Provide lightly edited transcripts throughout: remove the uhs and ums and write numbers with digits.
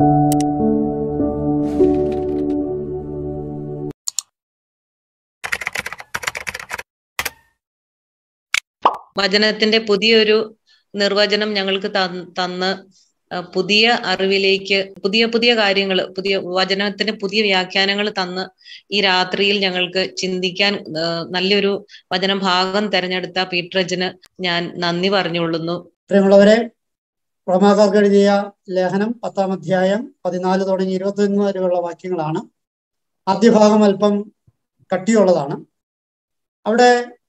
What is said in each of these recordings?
വചനത്തിന്റെ പുതിയൊരു നിർവചനം ഞങ്ങൾക്ക് തന്ന് പുതിയ അറിവിലേക്ക് പുതിയ പുതിയ കാര്യങ്ങൾ, പുതിയ വചനത്തിന് പുതിയ വ്യാഖ്യാനങ്ങൾ തന്ന് ഈ രാത്രിയിൽ ഞങ്ങൾക്ക് ചിന്തിക്കാൻ നല്ലൊരു വചന ഭാഗം തെരഞ്ഞെടുത്ത പീറ്ററച്ചന് ഞാൻ നന്ദി പറഞ്ഞുകൊള്ളുന്നു. പ്രിയമുള്ളവരെ, റോമാക്കാർക്ക് എഴുതിയ ലേഖനം 10-ാം അധ്യായം 14 തുടങ്ങി 21 വരെയുള്ള വാക്യങ്ങളാണ്. ആദ്യ ഭാഗം അല്പം കട്ടിയുള്ളതാണ്. അവിടെ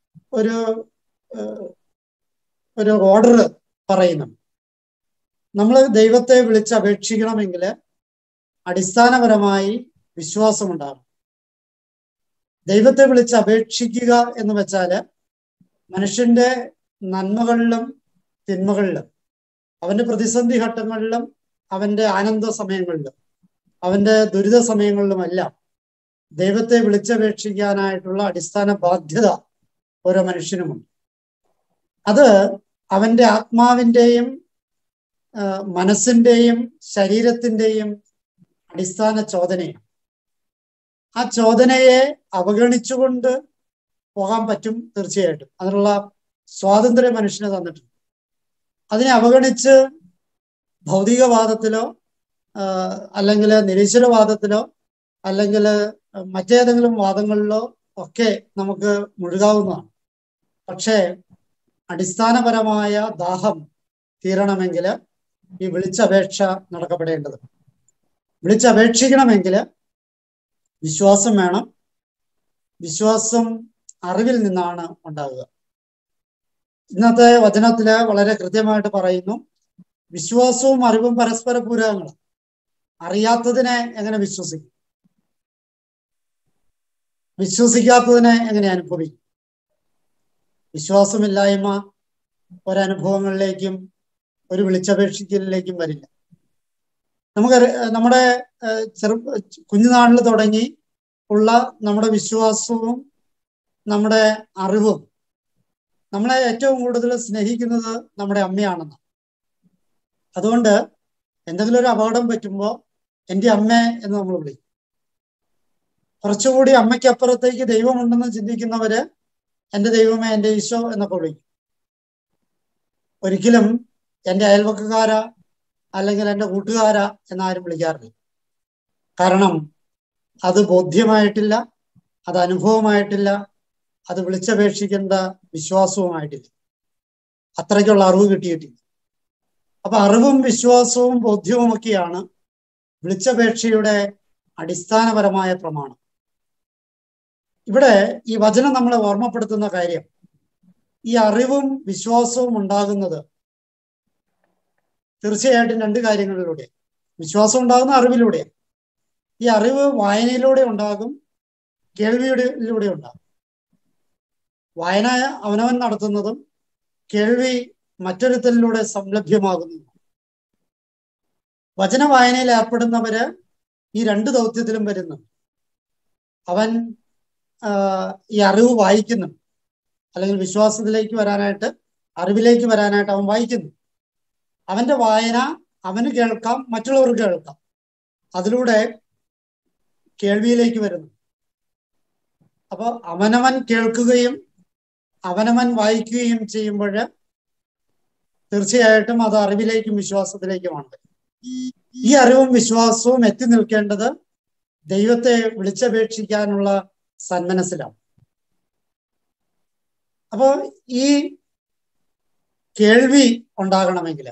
ഒരു ഓർഡർ പറയുന്നു. നമ്മൾ ദൈവത്തെ വിളിച്ചപേക്ഷിക്കണമെങ്കിൽ അടിസ്ഥാനപരമായി വിശ്വാസമുണ്ടാകും. ദൈവത്തെ വിളിച്ചപേക്ഷിക്കുക എന്ന് വെച്ചാല് മനുഷ്യന്റെ നന്മകളിലും തിന്മകളിലും, അവന്റെ പ്രതിസന്ധി ഘട്ടങ്ങളിലും, അവന്റെ ആനന്ദ സമയങ്ങളിലും, അവന്റെ ദുരിത സമയങ്ങളിലുമെല്ലാം ദൈവത്തെ വിളിച്ചപേക്ഷിക്കാനായിട്ടുള്ള അടിസ്ഥാന ബാധ്യത ഓരോ മനുഷ്യനുമുണ്ട്. അത് അവന്റെ ആത്മാവിന്റെയും മനസ്സിന്റെയും ശരീരത്തിന്റെയും അടിസ്ഥാന ചോദനയാണ്. ആ ചോദനയെ അവഗണിച്ചുകൊണ്ട് പോകാൻ പറ്റും തീർച്ചയായിട്ടും. അതിനുള്ള സ്വാതന്ത്ര്യം മനുഷ്യന് തന്നിട്ടുണ്ട്. അതിനെ അവഗണിച്ച് ഭൗതികവാദത്തിലോ അല്ലെങ്കിൽ നിരീശ്വരവാദത്തിലോ അല്ലെങ്കിൽ മറ്റേതെങ്കിലും വാദങ്ങളിലോ ഒക്കെ നമുക്ക് മുഴുകാവുന്നതാണ്. പക്ഷേ അടിസ്ഥാനപരമായ ദാഹം തീരണമെങ്കിൽ ഈ വിളിച്ചപേക്ഷ നടക്കപ്പെടേണ്ടത്. വിളിച്ചപേക്ഷിക്കണമെങ്കിൽ വിശ്വാസം വേണം. വിശ്വാസം അറിവിൽ നിന്നാണ് ഉണ്ടാകുക. ഇന്നത്തെ വചനത്തില് വളരെ കൃത്യമായിട്ട് പറയുന്നു, വിശ്വാസവും അറിവും പരസ്പര പൂരകങ്ങളാണ്. അറിയാത്തതിനെ എങ്ങനെ വിശ്വസിക്കും? വിശ്വസിക്കാത്തതിനെ എങ്ങനെ അനുഭവിക്കും? വിശ്വാസമില്ലായ്മ ഒരനുഭവങ്ങളിലേക്കും ഒരു വിളിച്ചപേക്ഷിക്കലിലേക്കും വരില്ല. നമ്മുടെ കുഞ്ഞുനാളിൽ തുടങ്ങി ഉള്ള നമ്മുടെ വിശ്വാസവും നമ്മുടെ അറിവും നമ്മളെ ഏറ്റവും കൂടുതൽ സ്നേഹിക്കുന്നത് നമ്മുടെ അമ്മയാണെന്ന്. അതുകൊണ്ട് എന്തെങ്കിലും ഒരു അപകടം പറ്റുമ്പോൾ എൻ്റെ അമ്മേ എന്ന് നമ്മൾ വിളിക്കും. കുറച്ചുകൂടി അമ്മയ്ക്കപ്പുറത്തേക്ക് ദൈവമുണ്ടെന്ന് ചിന്തിക്കുന്നവര് എൻ്റെ ദൈവമേ, എൻ്റെ ഈശോ എന്നൊക്കെ വിളിക്കും. ഒരിക്കലും എൻ്റെ അയൽവക്കക്കാര അല്ലെങ്കിൽ എൻ്റെ കൂട്ടുകാര എന്നാരും വിളിക്കാറില്ല. കാരണം അത് ബോധ്യമായിട്ടില്ല, അത് അനുഭവമായിട്ടില്ല, അത് വിളിച്ചപേക്ഷിക്കേണ്ട വിശ്വാസവുമായിട്ടില്ല, അത്രയ്ക്കുള്ള അറിവ് കിട്ടിയിട്ടില്ല. അപ്പൊ അറിവും വിശ്വാസവും ബോധ്യവും ഒക്കെയാണ് വിളിച്ചപേക്ഷയുടെ അടിസ്ഥാനപരമായ പ്രമാണം. ഇവിടെ ഈ വചനം നമ്മളെ ഓർമ്മപ്പെടുത്തുന്ന കാര്യം, ഈ അറിവും വിശ്വാസവും ഉണ്ടാകുന്നത് തീർച്ചയായിട്ടും രണ്ട് കാര്യങ്ങളിലൂടെ. വിശ്വാസം ഉണ്ടാകുന്ന അറിവിലൂടെ. ഈ അറിവ് വായനയിലൂടെ ഉണ്ടാകും, കേൾവിയിലൂടെ ഉണ്ടാകും. വായന അവനവൻ നടത്തുന്നതും കേൾവി മറ്റൊരുത്തലിലൂടെ സംലഭ്യമാകുന്നതും. വചന വായനയിൽ ഏർപ്പെടുന്നവര് ഈ രണ്ട് ദൗത്യത്തിലും വരുന്നു. അവൻ ഈ അറിവ് വായിക്കുന്നു, അല്ലെങ്കിൽ വിശ്വാസത്തിലേക്ക് വരാനായിട്ട്, അറിവിലേക്ക് വരാനായിട്ട് അവൻ വായിക്കുന്നു. അവന്റെ വായന അവന് കേൾക്കാം, മറ്റുള്ളവർക്ക് കേൾക്കാം. അതിലൂടെ കേൾവിയിലേക്ക് വരുന്നു. അപ്പൊ അവനവൻ കേൾക്കുകയും അവനവൻ വായിക്കുകയും ചെയ്യുമ്പോൾ തീർച്ചയായിട്ടും അത് അറിവിലേക്കും വിശ്വാസത്തിലേക്കുമാണ്. ഈ അറിവും വിശ്വാസവും എത്തി നിൽക്കേണ്ടത് ദൈവത്തെ വിളിച്ചപേക്ഷിക്കാനുള്ള സന്മനസ്സിലാണ്. അപ്പോ ഈ കേൾവി ഉണ്ടാകണമെങ്കിൽ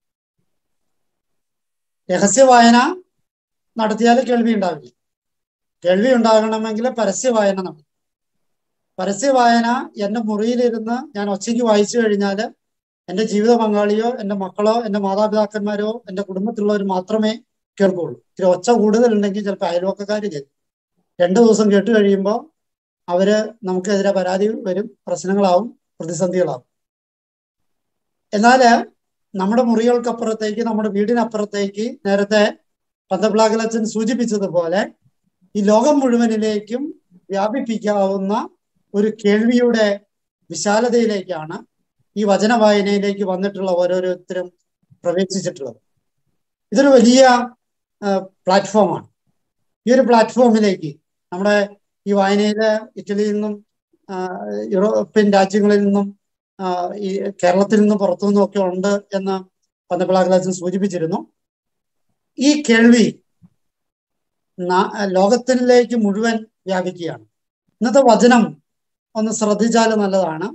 രഹസ്യ വായന നടത്തിയാൽ കേൾവി ഉണ്ടാവില്ല. കേൾവി ഉണ്ടാകണമെങ്കിൽ പരസ്യ വായന നടത്തും. പരസ്യ വായന എൻ്റെ മുറിയിലിരുന്ന് ഞാൻ ഒച്ചയ്ക്ക് വായിച്ചു കഴിഞ്ഞാൽ എൻ്റെ ജീവിത പങ്കാളിയോ എൻ്റെ മക്കളോ എൻ്റെ മാതാപിതാക്കന്മാരോ എൻ്റെ കുടുംബത്തിലുള്ളവർ മാത്രമേ കേൾക്കുള്ളൂ. ഇത്തിരി ഒച്ച കൂടുതലുണ്ടെങ്കിൽ ചിലപ്പോൾ അയൽവക്കക്കാർ കേൾക്കും. 2 ദിവസം കേട്ട് കഴിയുമ്പോൾ അവര് നമുക്കെതിരെ പരാതി വരും, പ്രശ്നങ്ങളാവും, പ്രതിസന്ധികളാവും. എന്നാല് നമ്മുടെ മുറികൾക്കപ്പുറത്തേക്ക്, നമ്മുടെ വീടിനപ്പുറത്തേക്ക് നേരത്തെ പന്തപ്ലാക്കലച്ചൻ സൂചിപ്പിച്ചതുപോലെ ഈ ലോകം മുഴുവനിലേക്കും വ്യാപിപ്പിക്കാവുന്ന ഒരു കേൾവിയുടെ വിശാലതയിലേക്കാണ് ഈ വചന വായനയിലേക്ക് വന്നിട്ടുള്ള ഓരോരുത്തരും പ്രവേശിച്ചിട്ടുള്ളത്. ഇതൊരു വലിയ പ്ലാറ്റ്ഫോമാണ്. ഈ ഒരു പ്ലാറ്റ്ഫോമിലേക്ക് നമ്മുടെ ഈ വായനയില് ഇറ്റലിയിൽ നിന്നും യൂറോപ്യൻ രാജ്യങ്ങളിൽ നിന്നും ഈ കേരളത്തിൽ നിന്നും പുറത്തു നിന്നും ഒക്കെ ഉണ്ട് എന്ന് പന്തപ്പിളാക്കളാച്ചൻ സൂചിപ്പിച്ചിരുന്നു. ഈ കേൾവി ലോകത്തിലേക്ക് മുഴുവൻ വ്യാപിക്കുകയാണ്. ഇന്നത്തെ വചനം ഒന്ന് ശ്രദ്ധിച്ചാൽ നല്ലതാണ്.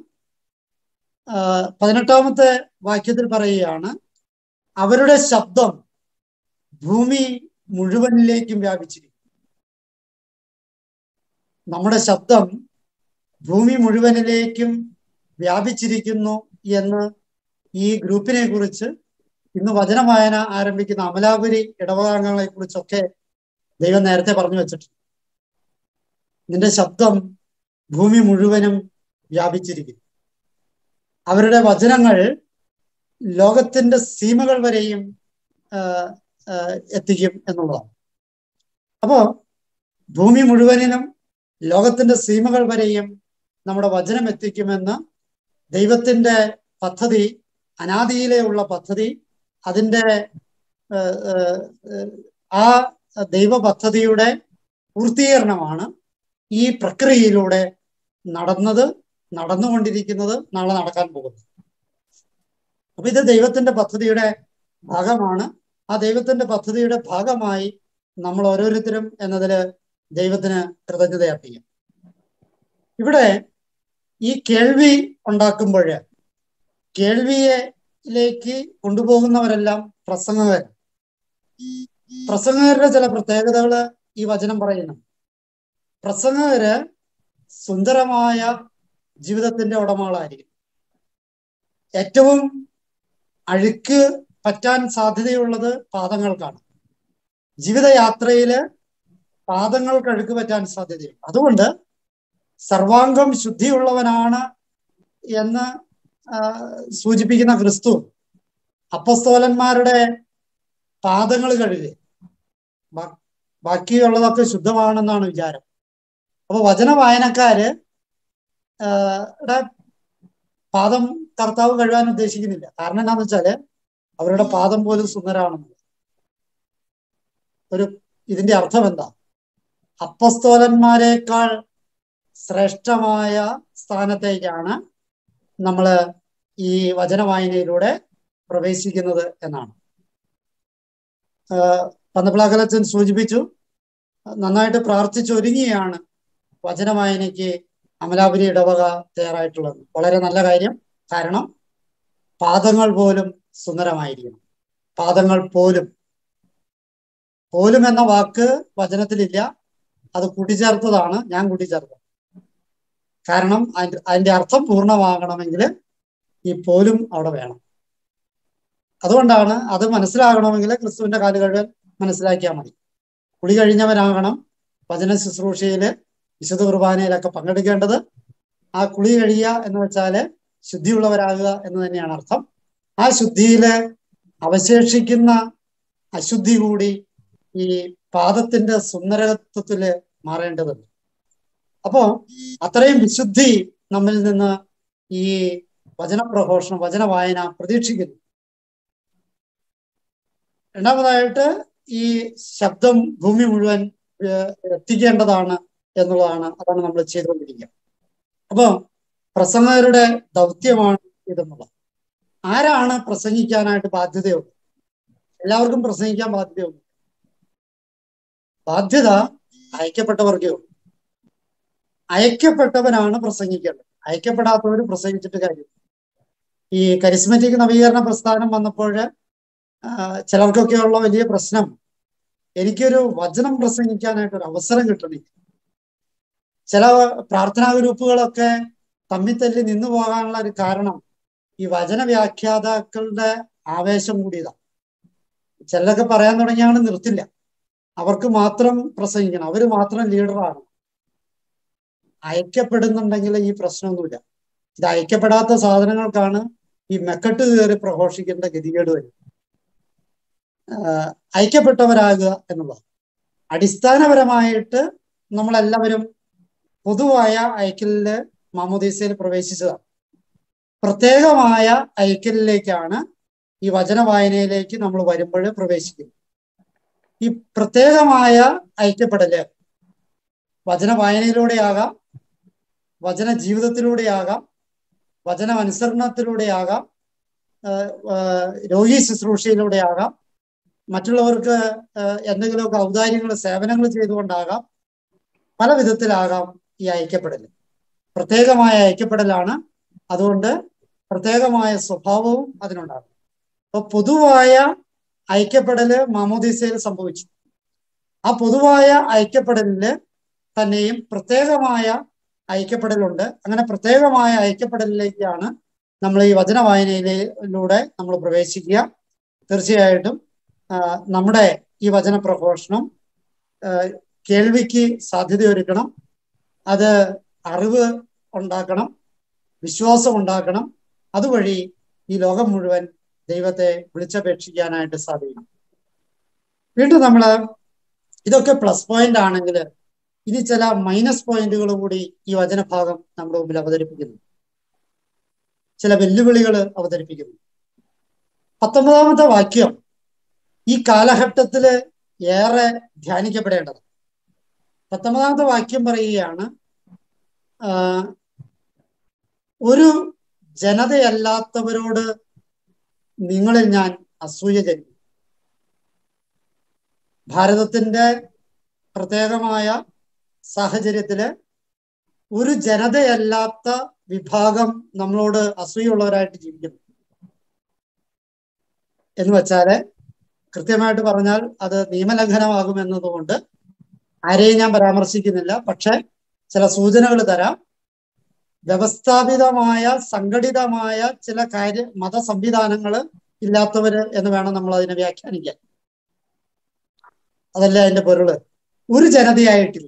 18ാമത്തെ വാക്യത്തിൽ പറയുകയാണ്, അവരുടെ ശബ്ദം ഭൂമി മുഴുവനിലേക്കും വ്യാപിച്ചിരിക്കും. നമ്മുടെ ശബ്ദം ഭൂമി മുഴുവനിലേക്കും വ്യാപിച്ചിരിക്കുന്നു എന്ന് ഈ ഗ്രൂപ്പിനെ കുറിച്ച്, ഇന്ന് വചന വായന ആരംഭിക്കുന്ന അമലാപുരി ഇടവകാംഗങ്ങളെ കുറിച്ചൊക്കെ ദൈവം നേരത്തെ പറഞ്ഞു വെച്ചിട്ടുണ്ട്. നിന്റെ ശബ്ദം ഭൂമി മുഴുവനും വ്യാപിച്ചിരിക്കുന്നു. അവരുടെ വചനങ്ങൾ ലോകത്തിന്റെ സീമകൾ വരെയും എത്തിക്കും എന്നുള്ളതാണ്. അപ്പോ ഭൂമി മുഴുവനിലും ലോകത്തിന്റെ സീമകൾ വരെയും നമ്മുടെ വചനം എത്തിക്കുമെന്ന് ദൈവത്തിന്റെ പദ്ധതി, അനാദിയിലെ ഉള്ള പദ്ധതി, അതിൻ്റെ ആ ദൈവ പദ്ധതിയുടെ പൂർത്തീകരണമാണ് ഈ പ്രക്രിയയിലൂടെ നടന്നുകൊണ്ടിരിക്കുന്നത്, നാളെ നടക്കാൻ പോകുന്നത്. അപ്പൊ ഇത് ദൈവത്തിന്റെ പദ്ധതിയുടെ ഭാഗമാണ്. ആ ദൈവത്തിന്റെ പദ്ധതിയുടെ ഭാഗമായി നമ്മൾ ഓരോരുത്തരും എന്നതിൽ ദൈവത്തിന് കൃതജ്ഞത അർപ്പിക്കാം. ഇവിടെ ഈ കേൾവി ഉണ്ടാക്കുമ്പോൾ കേൾവിയിലേക്ക് കൊണ്ടുപോകുന്നവരെല്ലാം പ്രസംഗകർ. പ്രസംഗകരുടെ ചില പ്രത്യേകതകൾ ഈ വചനം പറയുന്നു. പ്രസംഗകര് സുന്ദരമായ ജീവിതത്തിന്റെ ഉടമകളായിരിക്കും. ഏറ്റവും അഴുക്ക് പറ്റാൻ സാധ്യതയുള്ളത് പാദങ്ങൾക്കാണ്. ജീവിതയാത്രയില് പാദങ്ങൾക്ക് അഴുക്ക് പറ്റാൻ സാധ്യതയുണ്ട്. അതുകൊണ്ട് സർവാംഗം ശുദ്ധിയുള്ളവനാണ് എന്ന് സൂചിപ്പിക്കുന്ന ക്രിസ്തു അപ്പസ്തോലന്മാരുടെ പാദങ്ങൾ കഴുകി, ബാക്കിയുള്ളതൊക്കെ ശുദ്ധമാണെന്നാണ് വിചാരം. അപ്പൊ വചന വായനക്കാര് പാദം കർത്താവ് കഴുകാൻ ഉദ്ദേശിക്കുന്നില്ല. കാരണം എന്താണെന്ന് വെച്ചാല് അവരുടെ പാദം പോലും സുന്ദരാണെന്ന്. ഇതിന്റെ അർത്ഥം എന്താ? അപ്പസ്തോലന്മാരെക്കാൾ ശ്രേഷ്ഠമായ സ്ഥാനത്തേക്കാണ് നമ്മള് ഈ വചന വായനയിലൂടെ പ്രവേശിക്കുന്നത് എന്നാണ്. പന്തപ്പിളാക്കലച്ചൻ സൂചിപ്പിച്ചു, നന്നായിട്ട് പ്രാർത്ഥിച്ചൊരുങ്ങിയാണ് വചന വായനയ്ക്ക് അമലാപുരി ഇടവക തയ്യാറായിട്ടുള്ളത്. വളരെ നല്ല കാര്യം. കാരണം പാദങ്ങൾ പോലും സുന്ദരമായിരിക്കണം. പാദങ്ങൾ പോലും എന്ന വാക്ക് വചനത്തിലില്ല, അത് കൂട്ടിച്ചേർത്തതാണ്, ഞാൻ കൂട്ടിച്ചേർത്തത്. കാരണം അതിന്റെ അർത്ഥം പൂർണ്ണമാകണമെങ്കിൽ ഈ പോലും അവിടെ വേണം. അതുകൊണ്ടാണ് അത് മനസ്സിലാകണമെങ്കിൽ ക്രിസ്തുവിന്റെ കാലുകഴുകൽ മനസ്സിലാക്കിയാൽ മതി. കുളി കഴിഞ്ഞവരാകണം വചന ശുശ്രൂഷയില് വിശുദ്ധ കുർബാനയിലൊക്കെ പങ്കെടുക്കേണ്ടത്. ആ കുളി കഴിയുക എന്ന് വെച്ചാല് ശുദ്ധിയുള്ളവരാകുക എന്ന് തന്നെയാണ് അർത്ഥം. ആ ശുദ്ധിയില് അവശേഷിക്കുന്ന അശുദ്ധി കൂടി ഈ പാദത്തിന്റെ സുന്ദരത്വത്തില് മാറേണ്ടതുണ്ട്. അപ്പോ അത്രയും വിശുദ്ധി നമ്മിൽ നിന്ന് ഈ വചനപ്രഘോഷണം, വചന വായന പ്രതീക്ഷിക്കുന്നു. രണ്ടാമതായിട്ട് ഈ ശബ്ദം ഭൂമി മുഴുവൻ എത്തിക്കേണ്ടതാണ് എന്നുള്ളതാണ്. അതാണ് നമ്മൾ ചെയ്തുകൊണ്ടിരിക്കുക. അപ്പൊ പ്രസംഗകരുടെ ദൗത്യമാണ് ഇതെന്നുള്ളത്. ആരാണ് പ്രസംഗിക്കാനായിട്ട് ബാധ്യതയുള്ളത്? എല്ലാവർക്കും പ്രസംഗിക്കാൻ ബാധ്യതയുണ്ട്. ബാധ്യത അയക്കപ്പെട്ടവർക്കേ ഉള്ളൂ. അയക്കപ്പെട്ടവനാണ് പ്രസംഗിക്കേണ്ടത്. അയക്കപ്പെടാത്തവർ പ്രസംഗിച്ചിട്ട് കാര്യം. ഈ കരിസ്മറ്റിക് നവീകരണ പ്രസ്ഥാനം വന്നപ്പോൾ ചിലർക്കൊക്കെ ഉള്ള വലിയ പ്രശ്നം, എനിക്കൊരു വചനം പ്രസംഗിക്കാനായിട്ടൊരു അവസരം കിട്ടണില്ല. ചില പ്രാർത്ഥനാ ഗ്രൂപ്പുകളൊക്കെ തമ്മിത്തല്ലി നിന്നു പോകാനുള്ള ഒരു കാരണം ഈ വചന വ്യാഖ്യാതാക്കളുടെ ആവേശം കൂടിയതാണ്. ചിലരൊക്കെ പറയാൻ തുടങ്ങിയാണ് നിർത്തില്ല. അവർക്ക് മാത്രം പ്രസംഗിക്കണം, അവര് മാത്രം ലീഡറാണ്. അയക്കപ്പെടുന്നുണ്ടെങ്കിൽ ഈ പ്രശ്നമൊന്നുമില്ല. ഇത് അയക്കപ്പെടാത്ത സാധനങ്ങൾക്കാണ് ഈ മെക്കെട്ട് കയറി പ്രഘോഷിക്കേണ്ട ഗതികേട് വരും. അയക്കപ്പെട്ടവരാകുക എന്നുള്ളത് അടിസ്ഥാനപരമായിട്ട് നമ്മളെല്ലാവരും പൊതുവായ അയക്കലില് മാമോദീസയിൽ പ്രവേശിച്ചതാണ്. പ്രത്യേകമായ അയക്കലിലേക്കാണ് ഈ വചന വായനയിലേക്ക് നമ്മൾ വരുമ്പോൾ പ്രവേശിക്കുന്നത്. ഈ പ്രത്യേകമായ ഐക്യപ്പെടല് വചന വായനയിലൂടെയാകാം, വചന ജീവിതത്തിലൂടെയാകാം, വചന അനുസരണത്തിലൂടെയാകാം, രോഗി ശുശ്രൂഷയിലൂടെയാകാം, മറ്റുള്ളവർക്ക് എന്തെങ്കിലുമൊക്കെ ഔദാര്യങ്ങൾ സേവനങ്ങൾ ചെയ്തുകൊണ്ടാകാം, പല വിധത്തിലാകാം ഈ ഐക്യപ്പെടൽ. പ്രത്യേകമായ ഐക്യപ്പെടലാണ്. അതുകൊണ്ട് പ്രത്യേകമായ സ്വഭാവവും അതിനുണ്ടാകും. അപ്പൊ പൊതുവായ ഐക്യപ്പെടല് മാമോദീസയിൽ സംഭവിച്ചു. ആ പൊതുവായ ഐക്യപ്പെടലില് തന്നെയും പ്രത്യേകമായ ഐക്യപ്പെടലുണ്ട്. അങ്ങനെ പ്രത്യേകമായ ഐക്യപ്പെടലിലേക്കാണ് നമ്മൾ ഈ വചന വായനയിലൂടെ നമ്മൾ പ്രവേശിക്കുക. തീർച്ചയായിട്ടും നമ്മുടെ ഈ വചന പ്രഘോഷണം കേൾവിക്ക് സാധ്യതയൊരുക്കണം, അത് അറിവ് ഉണ്ടാക്കണം, വിശ്വാസം ഉണ്ടാക്കണം. അതുവഴി ഈ ലോകം മുഴുവൻ ദൈവത്തെ വിളിച്ചപേക്ഷിക്കാനായിട്ട് സാധിക്കണം. വീണ്ടും നമ്മൾ ഇതൊക്കെ പ്ലസ് പോയിന്റ് ആണെങ്കിൽ ഇനി ചില മൈനസ് പോയിന്റുകൾ കൂടി ഈ വചനഭാഗം നമ്മുടെ മുമ്പിൽ അവതരിപ്പിക്കുന്നു, ചില വെല്ലുവിളികൾ അവതരിപ്പിക്കുന്നു. 19ാമത്തെ വാക്യം ഈ കാലഘട്ടത്തില് ഏറെ ധ്യാനിക്കപ്പെടേണ്ടത്. 19ാമത്തെ വാക്യം പറയുകയാണ്, ഒരു ജനതയല്ലാത്തവരോട് നിങ്ങളിൽ ഞാൻ അസൂയ ജനിക്കും. ഭാരതത്തിന്റെ പ്രത്യേകമായ സാഹചര്യത്തില് ഒരു ജനതയല്ലാത്ത വിഭാഗം നമ്മളോട് അസൂയുള്ളവരായിട്ട് ജീവിക്കുന്നു. എന്ന് വെച്ചാല് കൃത്യമായിട്ട് പറഞ്ഞാൽ അത് നിയമലംഘനമാകുമെന്നതുകൊണ്ട് ആരെയും ഞാൻ പരാമർശിക്കുന്നില്ല. പക്ഷെ ചില സൂചനകൾ തരാം. വ്യവസ്ഥാപിതമായ സംഘടിതമായ ചില മത സംവിധാനങ്ങൾ ഇല്ലാത്തവര് എന്ന് വേണം നമ്മൾ അതിനെ വ്യാഖ്യാനിക്കാൻ. അതല്ല അതിന്റെ പൊരുള്. ഒരു ജനതയായിട്ടില്ല.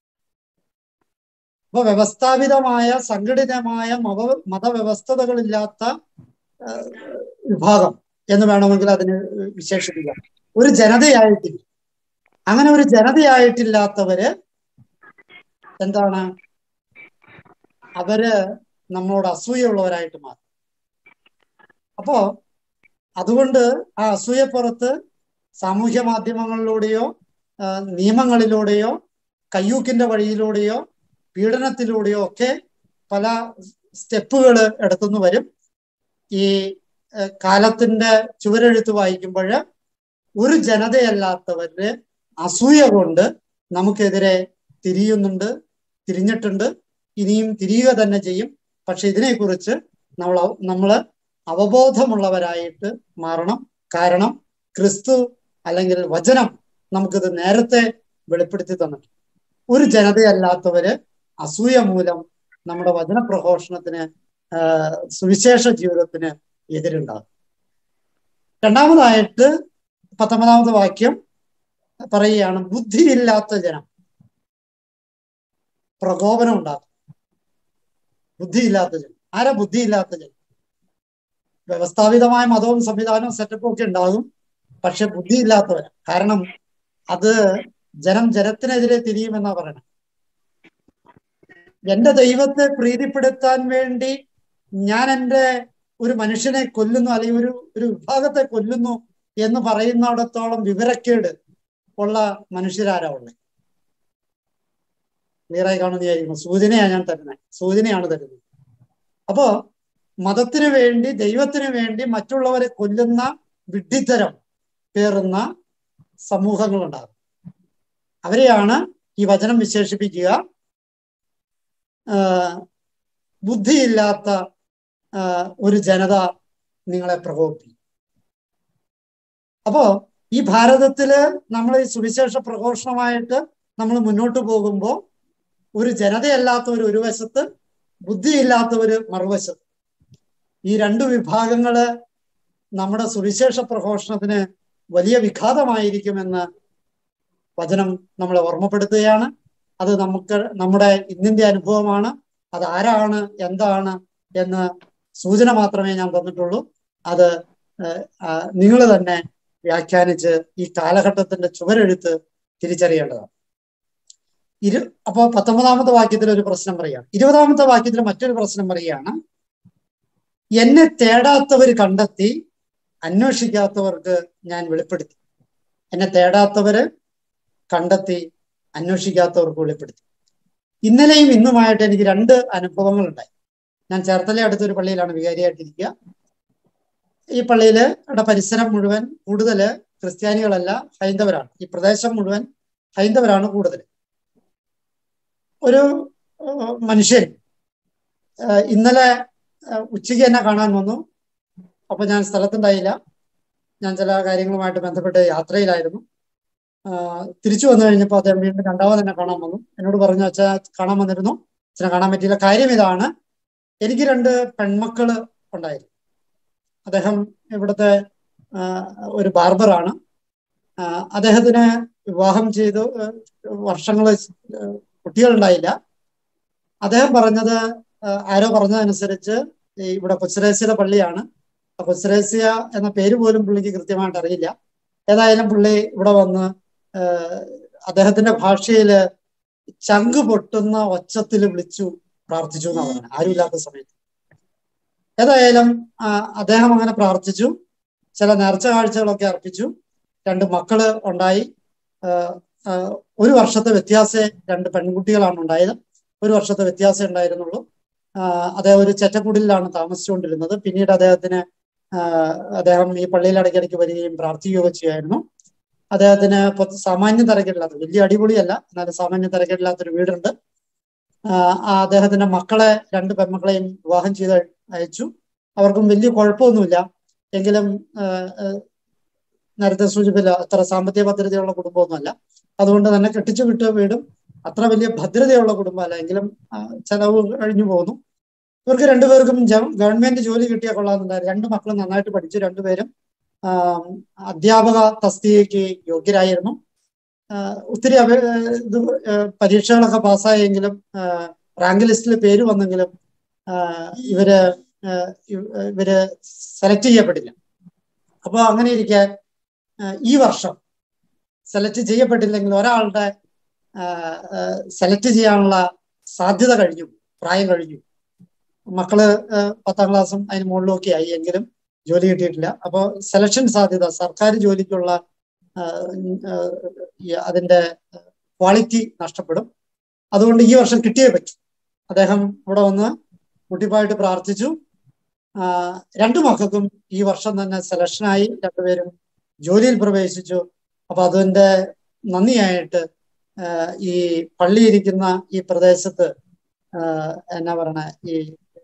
അപ്പൊ വ്യവസ്ഥാപിതമായ സംഘടിതമായ മതവ്യവസ്ഥതകളില്ലാത്ത വിഭാഗം എന്ന് വേണമെങ്കിൽ അതിന് വിശേഷിപ്പിക്കാം. ഒരു ജനതയായിട്ടില്ല. അങ്ങനെ ഒരു ജനതയായിട്ടില്ലാത്തവര് എന്താണ്? അവര് നമ്മളോട് അസൂയുള്ളവരായിട്ട് മാറും. അപ്പോ അതുകൊണ്ട് ആ അസൂയപ്പുറത്ത് സാമൂഹ്യ മാധ്യമങ്ങളിലൂടെയോ നിയമങ്ങളിലൂടെയോ കയ്യൂക്കിന്റെ വഴിയിലൂടെയോ പീഡനത്തിലൂടെയോ ഒക്കെ പല സ്റ്റെപ്പുകൾ എടുത്തുനിന്ന് വരും. ഈ കാലത്തിന്റെ ചുവരെഴുത്ത് വായിക്കുമ്പോൾ ഒരു ജനതയല്ലാത്തവരുടെ അസൂയ കൊണ്ട് നമുക്കെതിരെ തിരിഞ്ഞിട്ടുണ്ട്, ഇനിയും തിരിയുക തന്നെ ചെയ്യും. പക്ഷെ ഇതിനെക്കുറിച്ച് നമ്മൾ അവബോധമുള്ളവരായിട്ട് മാറണം. കാരണം ക്രിസ്തു അല്ലെങ്കിൽ വചനം നമുക്കിത് നേരത്തെ വെളിപ്പെടുത്തി തന്നിട്ടുണ്ട്. ഒരു ജനതയല്ലാത്തവര് അസൂയ മൂലം നമ്മുടെ വചന പ്രഘോഷണത്തിന്, സുവിശേഷ ജീവിതത്തിന് എതിരുണ്ടാകും. രണ്ടാമതായിട്ട് 19ാമത്തെ വാക്യം പറയുകയാണ്, ബുദ്ധിയില്ലാത്ത ജനം പ്രകോപനം ഉണ്ടാക്കും. ബുദ്ധിയില്ലാത്ത ജനം. ആരാ ബുദ്ധിയില്ലാത്ത ജനം? വ്യവസ്ഥാപിതമായ മതവും സംവിധാനവും സെറ്റപ്പും ഒക്കെ ഉണ്ടാകും. പക്ഷെ ബുദ്ധിയില്ലാത്തവരാ. കാരണം അത് ജനത്തിനെതിരെ തിരിയുമെന്നാ പറയണത്. എന്റെ ദൈവത്തെ പ്രീതിപ്പെടുത്താൻ വേണ്ടി ഞാൻ എൻ്റെ ഒരു മനുഷ്യനെ കൊല്ലുന്നു, അല്ലെങ്കിൽ ഒരു വിഭാഗത്തെ കൊല്ലുന്നു എന്ന് പറയുന്നിടത്തോളം വിവരക്കേട് ഉള്ള മനുഷ്യരാരാ ഉള്ളത്? ക്ലിയറായി കാണുന്നതായിരിക്കും. സൂചനയാണ് തരുന്നത്. അപ്പോ മതത്തിന് വേണ്ടി, ദൈവത്തിന് വേണ്ടി മറ്റുള്ളവരെ കൊല്ലുന്ന വിഡ്ഢിത്തരം പേറുന്ന സമൂഹങ്ങളുണ്ടാകും. അവരെയാണ് ഈ വചനം വിശേഷിപ്പിക്കുക ബുദ്ധിയില്ലാത്ത ഒരു ജനത നിങ്ങളെ പ്രകോപിപ്പിക്കും. അപ്പോ ഈ ഭാരതത്തില് നമ്മൾ ഈ സുവിശേഷ പ്രഘോഷണമായിട്ട് നമ്മൾ മുന്നോട്ട് പോകുമ്പോൾ ഒരു ജനതയല്ലാത്തവർ ഒരു വശത്ത്, ബുദ്ധിയില്ലാത്തവർ മറുവശത്ത്. ഈ രണ്ടു വിഭാഗങ്ങള് നമ്മുടെ സുവിശേഷ പ്രഘോഷണത്തിന് വലിയ വിഘാതമായിരിക്കുമെന്ന് വചനം നമ്മളെ ഓർമ്മപ്പെടുത്തുകയാണ്. അത് നമ്മുടെ ഇന്നിന്റെ അനുഭവമാണ്. അത് ആരാണ്, എന്താണ് എന്ന് സൂചന മാത്രമേ ഞാൻ തന്നിട്ടുള്ളൂ. അത് നിങ്ങൾ തന്നെ വ്യാഖ്യാനിച്ച് ഈ കാലഘട്ടത്തിന്റെ ചുവരെഴുത്ത് തിരിച്ചറിയേണ്ടതാണ്. അപ്പോ 19ാമത്തെ വാക്യത്തിൽ ഒരു പ്രശ്നം പറയുകയാണ്. 20ാമത്തെ വാക്യത്തിൽ മറ്റൊരു പ്രശ്നം പറയുകയാണ്, എന്നെ തേടാത്തവർ കണ്ടെത്തി, അന്വേഷിക്കാത്തവർക്ക് ഞാൻ വെളിപ്പെടുത്തി. എന്നെ തേടാത്തവര് കണ്ടെത്തി, അന്വേഷിക്കാത്തവർക്ക് വെളിപ്പെടുത്തി. ഇന്നലെയും ഇന്നുമായിട്ട് എനിക്ക് 2 അനുഭവങ്ങളുണ്ടായി. ഞാൻ ചേർത്തല അടുത്തൊരു പള്ളിയിലാണ് വികാരിയായിട്ടിരിക്കുക. ഈ പള്ളിയില് പരിസരം മുഴുവൻ കൂടുതല് ക്രിസ്ത്യാനികളല്ല, ഹൈന്ദവരാണ്. ഈ പ്രദേശം മുഴുവൻ ഹൈന്ദവരാണ് കൂടുതൽ. ഒരു മനുഷ്യൻ ഇന്നലെ ഉച്ചയ്ക്ക് എന്നെ കാണാൻ വന്നു. അപ്പൊ ഞാൻ സ്ഥലത്തുണ്ടായില്ല. ഞാൻ ചില കാര്യങ്ങളുമായിട്ട് ബന്ധപ്പെട്ട് യാത്രയിലായിരുന്നു. തിരിച്ചു വന്നു കഴിഞ്ഞപ്പോൾ അദ്ദേഹം വീണ്ടും 2ാമത് എന്നെ കാണാൻ വന്നു. എന്നോട് പറഞ്ഞു, അച്ഛാ കാണാൻ വന്നിരുന്നു, അച്ഛനെ കാണാൻ പറ്റിയില്ല. കാര്യം ഇതാണ്, എനിക്ക് 2 പെൺമക്കള് ഉണ്ടായിരുന്നു. അദ്ദേഹം ഇവിടുത്തെ ഒരു ബാർബറാണ്. അദ്ദേഹത്തിന് വിവാഹം ചെയ്തു, വർഷങ്ങള് കുട്ടികളുണ്ടായില്ല. അദ്ദേഹം പറഞ്ഞത്, ആരോ പറഞ്ഞതനുസരിച്ച് ഇവിടെ കൊച്ചുരേസ്യയുടെ പള്ളിയാണ്. കൊച്ചുരേസ്യ എന്ന പേര് പോലും പുള്ളിക്ക് കൃത്യമായിട്ട് അറിയില്ല. ഏതായാലും പുള്ളി ഇവിടെ വന്ന് അദ്ദേഹത്തിന്റെ ഭാഷയില് ചങ്ക് പൊട്ടുന്ന ഒച്ചത്തിൽ വിളിച്ചു പ്രാർത്ഥിച്ചു എന്നാണ് പറഞ്ഞത്, ആരുമില്ലാത്ത സമയത്ത്. ഏതായാലും അദ്ദേഹം അങ്ങനെ പ്രാർത്ഥിച്ചു, ചില നേർച്ച കാഴ്ചകളൊക്കെ അർപ്പിച്ചു. 2 മക്കള് ഉണ്ടായി. 1 വർഷത്തെ വ്യത്യാസേ 2 പെൺകുട്ടികളാണ് ഉണ്ടായത്. 1 വർഷത്തെ വ്യത്യാസം ഉണ്ടായിരുന്നുള്ളൂ. അദ്ദേഹം ഒരു ചെറ്റക്കുടിലാണ് താമസിച്ചുകൊണ്ടിരുന്നത്. പിന്നീട് അദ്ദേഹം ഈ പള്ളിയിൽ ഇടയ്ക്കിടയ്ക്ക് വരികയും പ്രാർത്ഥിക്കുകയൊക്കെ ചെയ്യുമായിരുന്നു. അദ്ദേഹത്തിന് സാമാന്യ തരക്കേടില്ലാത്ത, വലിയ അടിപൊളിയല്ല, എന്നാലും സാമാന്യ തരക്കേടില്ലാത്തൊരു വീടുണ്ട്. അദ്ദേഹത്തിന്റെ മക്കളെ 2 പെൺമക്കളെയും വിവാഹം ചെയ്ത് അയച്ചു. അവർക്കും വലിയ കുഴപ്പമൊന്നുമില്ല. എങ്കിലും നേരത്തെ സൂചിപ്പില്ല, അത്ര സാമ്പത്തിക ഭദ്രതയുള്ള കുടുംബമൊന്നുമല്ല. അതുകൊണ്ട് തന്നെ കെട്ടിച്ചു വിട്ട വീടും അത്ര വലിയ ഭദ്രതയുള്ള കുടുംബമല്ല, എങ്കിലും ചെലവ് കഴിഞ്ഞു പോകുന്നു. ഇവർക്ക് 2 പേർക്കും ഗവൺമെന്റ് ജോലി കിട്ടിയാൽ കൊള്ളാമെന്നുണ്ടായിരുന്നു. 2 മക്കളും നന്നായിട്ട് പഠിച്ചു. 2 പേരും അധ്യാപക തസ്തികയ്ക്ക് യോഗ്യരായിരുന്നു. ഒത്തിരി പരീക്ഷകളൊക്കെ പാസ്സായെങ്കിലും റാങ്ക് ലിസ്റ്റിൽ പേര് വന്നെങ്കിലും ഇവര് സെലക്ട് ചെയ്യപ്പെട്ടില്ല. അപ്പൊ അങ്ങനെ ഇരിക്കെ ഈ വർഷം സെലക്ട് ചെയ്യപ്പെട്ടില്ലെങ്കിൽ ഒരാളുടെ സെലക്ട് ചെയ്യാനുള്ള സാധ്യത കഴിഞ്ഞു, പ്രായം കഴിഞ്ഞു. മക്കള് 10ാം ക്ലാസ്സും അതിന് മുകളിലും ഒക്കെ ആയി, എങ്കിലും ജോലി കിട്ടിയിട്ടില്ല. അപ്പോൾ സെലക്ഷൻ സാധ്യത, സർക്കാർ ജോലിക്കുള്ള അതിന്റെ ക്വാളിറ്റി നഷ്ടപ്പെടും. അതുകൊണ്ട് ഈ വർഷം കിട്ടിയേ പറ്റും. അദ്ദേഹം ഇവിടെ വന്ന് കുട്ടിപ്പായിട്ട് പ്രാർത്ഥിച്ചു. 2 മക്കൾക്കും ഈ വർഷം തന്നെ സെലക്ഷനായി, 2 പേരും ജോലിയിൽ പ്രവേശിച്ചു. അപ്പൊ അതിന്റെ നന്ദിയായിട്ട് ഈ പള്ളി ഇരിക്കുന്ന ഈ പ്രദേശത്ത് എന്നാ പറയണ, ഈ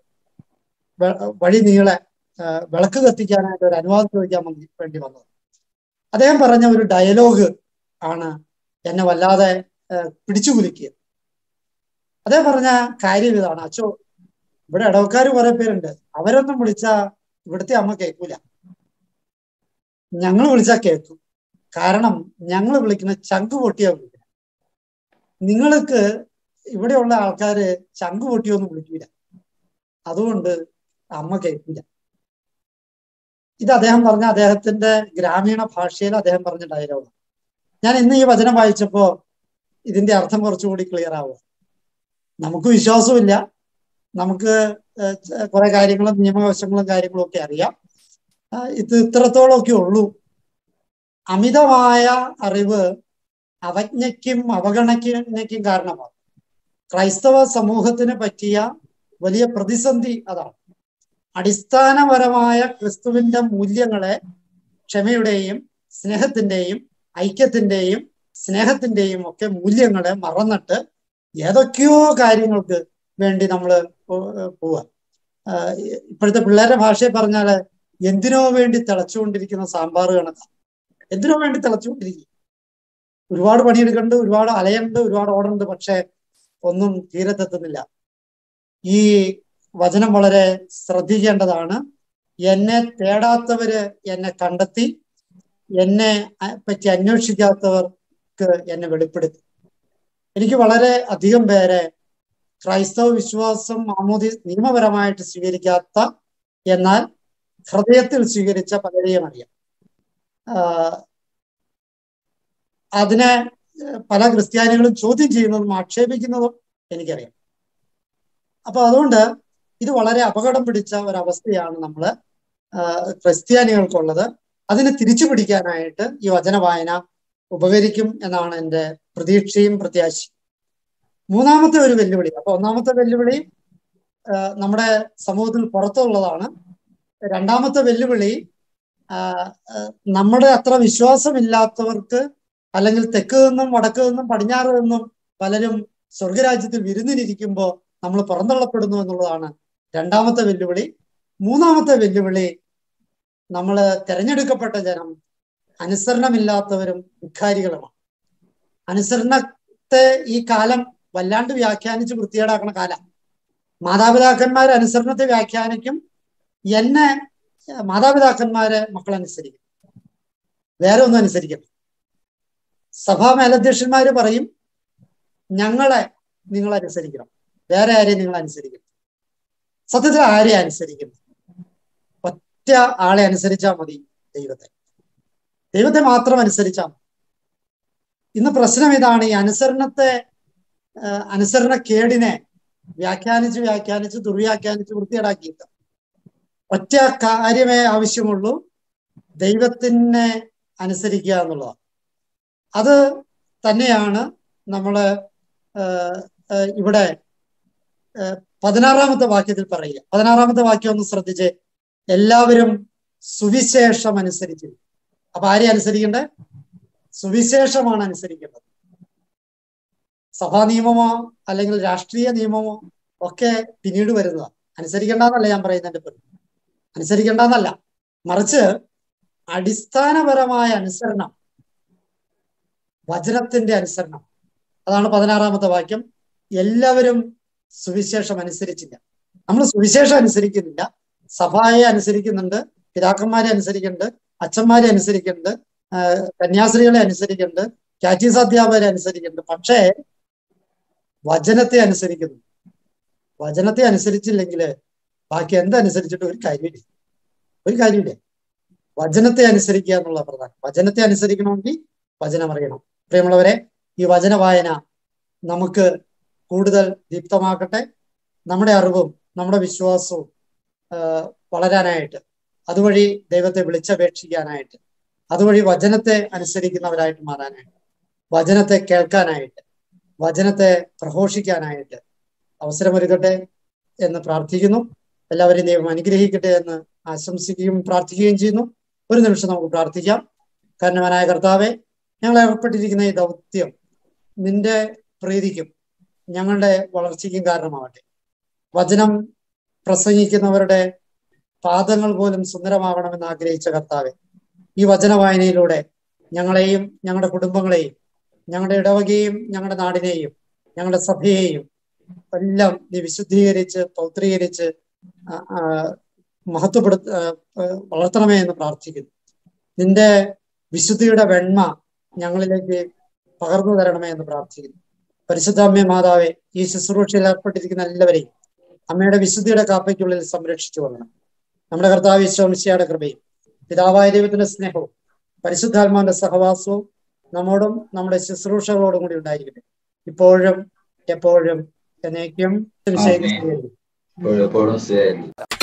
വഴി നീളെ വിളക്ക് കത്തിക്കാനായിട്ട് ഒരു അനുവാദം ചോദിക്കാൻ വേണ്ടി വന്നത്. അദ്ദേഹം പറഞ്ഞ ഒരു ഡയലോഗ് ആണ് എന്നെ വല്ലാതെ പിടിച്ചു കുലുക്കിയത്. അദ്ദേഹം പറഞ്ഞ കാര്യം ഇതാണ്, അച്ചോ, ഇവിടെ ഇടവക്കാർ കുറെ പേരുണ്ട്, അവരൊന്നും വിളിച്ചാ ഇവിടുത്തെ അമ്മ കേൾക്കൂല, ഞങ്ങൾ വിളിച്ചാൽ കേൾക്കും. കാരണം ഞങ്ങൾ വിളിക്കുന്ന ചങ്ക് പൊട്ടിയാ വിളിക്കുന്നത്. നിങ്ങൾക്ക് ഇവിടെയുള്ള ആൾക്കാര് ചങ്ക് പൊട്ടിയൊന്നും വിളിക്കൂല, അതുകൊണ്ട് അമ്മ കേൾക്കില്ല. ഇത് അദ്ദേഹം പറഞ്ഞ അദ്ദേഹത്തിന്റെ ഗ്രാമീണ ഭാഷയിൽ അദ്ദേഹം പറഞ്ഞ ഡയലോഗ്. ഞാൻ ഇന്ന് ഈ വചനം വായിച്ചപ്പോ ഇതിന്റെ അർത്ഥം കുറച്ചുകൂടി ക്ലിയർ ആവുക. നമുക്ക് വിശ്വാസമില്ല, നമുക്ക് കുറെ കാര്യങ്ങളും നിയമവശങ്ങളും കാര്യങ്ങളും ഒക്കെ അറിയാം. ഇത് ഇത്രത്തോളമൊക്കെ ഉള്ളൂ. അമിതമായ അറിവ് അവജ്ഞയ്ക്കും അവഗണനയ്ക്കും കാരണമാകും. ക്രൈസ്തവ സമൂഹത്തിന് പറ്റിയ വലിയ പ്രതിസന്ധി അതാണ്. അടിസ്ഥാനപരമായ ക്രിസ്തുവിന്റെ മൂല്യങ്ങളെ, ക്ഷമയുടെയും സ്നേഹത്തിന്റെയും ഐക്യത്തിന്റെയും സ്നേഹത്തിന്റെയും ഒക്കെ മൂല്യങ്ങളെ മറന്നിട്ട് ഏതൊക്കെയോ കാര്യങ്ങൾക്ക് വേണ്ടി നമ്മൾ പോവുക. ഇപ്പോഴത്തെ പിള്ളേരുടെ ഭാഷയിൽ പറഞ്ഞാല് എന്തിനോ വേണ്ടി തിളച്ചുകൊണ്ടിരിക്കുന്ന സാമ്പാർ കണക്കാണ്. എന്തിനോ വേണ്ടി തിളച്ചുകൊണ്ടിരിക്കും. ഒരുപാട് പണിയെടുക്കുന്നുണ്ട്, ഒരുപാട് അലയുണ്ട്, ഒരുപാട് ഓടുന്നുണ്ട്, പക്ഷെ ഒന്നും തീരത്തെത്തുന്നില്ല. ഈ വചനം വളരെ ശ്രദ്ധിക്കേണ്ടതാണ്. എന്നെ തേടാത്തവര് എന്നെ കണ്ടെത്തി, എന്നെ പറ്റി അന്വേഷിക്കാത്തവർക്ക് എന്നെ വെളിപ്പെടുത്തി. എനിക്ക് വളരെ അധികം പേരെ ക്രൈസ്തവ വിശ്വാസം നിയമപരമായിട്ട് സ്വീകരിക്കാത്ത, എന്നാൽ ഹൃദയത്തിൽ സ്വീകരിച്ച പലരെയും അറിയാം. അതിനെ പല ക്രിസ്ത്യാനികളും ചോദ്യം ചെയ്യുന്നതും ആക്ഷേപിക്കുന്നതും എനിക്കറിയാം. അപ്പൊ അതുകൊണ്ട് ഇത് വളരെ അപകടം പിടിച്ച ഒരവസ്ഥയാണ് ക്രിസ്ത്യാനികൾക്കുള്ളത്. അതിനെ തിരിച്ചു പിടിക്കാനായിട്ട് ഈ വചന വായന ഉപകരിക്കും എന്നാണ് എൻ്റെ പ്രതീക്ഷയും പ്രത്യാശയും. മൂന്നാമത്തെ ഒരു വെല്ലുവിളി, അപ്പൊ ഒന്നാമത്തെ വെല്ലുവിളി നമ്മുടെ സമൂഹത്തിൽ പുറത്തുള്ളതാണ്. രണ്ടാമത്തെ വെല്ലുവിളി നമ്മുടെ അത്ര വിശ്വാസമില്ലാത്തവർക്ക്, അല്ലെങ്കിൽ തെക്ക് നിന്നും വടക്ക് നിന്നും പടിഞ്ഞാറ് നിന്നും പലരും സ്വർഗരാജ്യത്തിൽ വിരുന്നിനിരിക്കുമ്പോൾ നമ്മൾ പുറന്തള്ളപ്പെടുന്നു എന്നുള്ളതാണ് രണ്ടാമത്തെ വെല്ലുവിളി. മൂന്നാമത്തെ വെല്ലുവിളി, നമ്മൾ തെരഞ്ഞെടുക്കപ്പെട്ട ജനം അനുസരണമില്ലാത്തവരും ധിക്കാരികളുമാണ്. അനുസരണത്തെ ഈ കാലം വല്ലാണ്ട് വ്യാഖ്യാനിച്ച് വൃത്തികേടാക്കണ കാലം. മാതാപിതാക്കന്മാർ അനുസരണത്തെ വ്യാഖ്യാനിക്കും, എന്നെ മാതാപിതാക്കന്മാരെ മക്കളനുസരിക്കും, വേറെ ഒന്നും അനുസരിക്കണം. സഭാ മേലധ്യക്ഷന്മാര് പറയും ഞങ്ങളെ നിങ്ങൾ അനുസരിക്കണം, വേറെ ആരെയും നിങ്ങൾ അനുസരിക്കണം. സത്യത്തിൽ ആരെ അനുസരിക്കുന്നു? ഒറ്റ ആളെ അനുസരിച്ചാൽ മതി, ദൈവത്തെ മാത്രം അനുസരിച്ചാൽ മതി. ഇന്ന് പ്രശ്നം ഇതാണ്, ഈ അനുസരണക്കേടിനെ വ്യാഖ്യാനിച്ച് ദുർവ്യാഖ്യാനിച്ച് വൃത്തികേടാക്കിയിട്ട് ഒറ്റ കാര്യമേ ആവശ്യമുള്ളൂ, ദൈവത്തിനെ അനുസരിക്കുക എന്നുള്ളതാണ്. അത് തന്നെയാണ് നമ്മള് ഇവിടെ 16-ാമത്തെ വാക്യത്തിൽ പറയുക. 16-ാമത്തെ വാക്യം ഒന്ന് ശ്രദ്ധിച്ച്, എല്ലാവരും സുവിശേഷം അനുസരിച്ചു. അപ്പൊ ആരെ അനുസരിക്കണ്ടേ? സുവിശേഷമാണ് അനുസരിക്കേണ്ടത്. സഭാ നിയമമോ അല്ലെങ്കിൽ രാഷ്ട്രീയ നിയമമോ ഒക്കെ പിന്നീട് വരുന്നതാണ്. അനുസരിക്കേണ്ടെന്നല്ല ഞാൻ പറയുന്നതിന്റെ പേര്, അനുസരിക്കേണ്ടെന്നല്ല, മറിച്ച് അടിസ്ഥാനപരമായ അനുസരണം, വചനത്തിന്റെ അനുസരണം. അതാണ് 16-ാമത്തെ വാക്യം. എല്ലാവരും സുവിശേഷം അനുസരിച്ചില്ല. നമ്മൾ സുവിശേഷം അനുസരിക്കുന്നില്ല, സഭയെ അനുസരിക്കുന്നുണ്ട്, പിതാക്കന്മാരെ അനുസരിക്കുന്നുണ്ട്, അച്ഛന്മാരെ അനുസരിക്കുന്നുണ്ട്, കന്യാസ്ത്രീകളെ അനുസരിക്കുന്നുണ്ട്, കാറ്റീസ് അധ്യാപകരെ അനുസരിക്കുന്നുണ്ട്. പക്ഷേ വചനത്തെ അനുസരിക്കുന്നു. വചനത്തെ അനുസരിച്ചില്ലെങ്കിൽ ബാക്കി എന്തനുസരിച്ചിട്ട് ഒരു കാര്യമില്ല. വചനത്തെ അനുസരിക്കുക എന്നുള്ള പ്രധാനം. വചനത്തെ അനുസരിക്കണമെങ്കിൽ വചനം അറിയണം. പ്രിയമുള്ളവരെ, ഈ വചന വായന നമുക്ക് കൂടുതൽ ദീപ്തമാക്കട്ടെ. നമ്മുടെ അറിവും നമ്മുടെ വിശ്വാസവും വളരാനായിട്ട്, അതുവഴി ദൈവത്തെ വിളിച്ചപേക്ഷിക്കാനായിട്ട്, അതുവഴി വചനത്തെ അനുസരിക്കുന്നവരായിട്ട് മാറാനായിട്ട്, വചനത്തെ കേൾക്കാനായിട്ട്, വചനത്തെ പ്രഘോഷിക്കാനായിട്ട് അവസരമൊരുക്കട്ടെ എന്ന് പ്രാർത്ഥിക്കുന്നു. എല്ലാവരെയും ദൈവം അനുഗ്രഹിക്കട്ടെ എന്ന് ആശംസിക്കുകയും പ്രാർത്ഥിക്കുകയും ചെയ്യുന്നു. ഒരു നിമിഷം നമുക്ക് പ്രാർത്ഥിക്കാം. കാരണവാനായ കർത്താവെ, ഞങ്ങൾ ഏർപ്പെട്ടിരിക്കുന്ന ഈ ദൗത്യം നിന്റെ പ്രീതിക്കും ഞങ്ങളുടെ വളർച്ചയ്ക്കും കാരണമാവട്ടെ. വചനം പ്രസംഗിക്കുന്നവരുടെ പാദങ്ങൾ പോലും സുന്ദരമാകണമെന്ന് ആഗ്രഹിച്ച കർത്താവെ, ഈ വചന വായനയിലൂടെ ഞങ്ങളെയും ഞങ്ങളുടെ കുടുംബങ്ങളെയും ഞങ്ങളുടെ ഇടവകയും ഞങ്ങളുടെ നാടിനെയും ഞങ്ങളുടെ സഭയെയും എല്ലാം നീ വിശുദ്ധീകരിച്ച് പൗത്രീകരിച്ച് വളർത്തണമേ എന്ന് പ്രാർത്ഥിക്കുന്നു. നിന്റെ വിശുദ്ധിയുടെ വെണ്മ ഞങ്ങളിലേക്ക് പകർന്നു തരണമേ എന്ന് പ്രാർത്ഥിക്കുന്നു. പരിശുദ്ധ അമ്മേ മാതാവെ, ഈ ശുശ്രൂഷയിൽ ഏർപ്പെട്ടിരിക്കുന്ന എല്ലാവരെയും അമ്മയുടെ വിശുദ്ധിയുടെ കാപ്പയ്ക്കുള്ളിൽ സംരക്ഷിച്ചു കൊള്ളണം. നമ്മുടെ കർത്താവ് ഈശോ മിശിഹായുടെ കൃപയും പിതാവായ ദൈവത്തിന്റെ സ്നേഹവും പരിശുദ്ധാത്മാവിന്റെ സഹവാസവും നമ്മോടും നമ്മുടെ ശുശ്രൂഷകളോടും കൂടി ഉണ്ടായിരിക്കട്ടെ, ഇപ്പോഴും എപ്പോഴും എന്നേക്കും.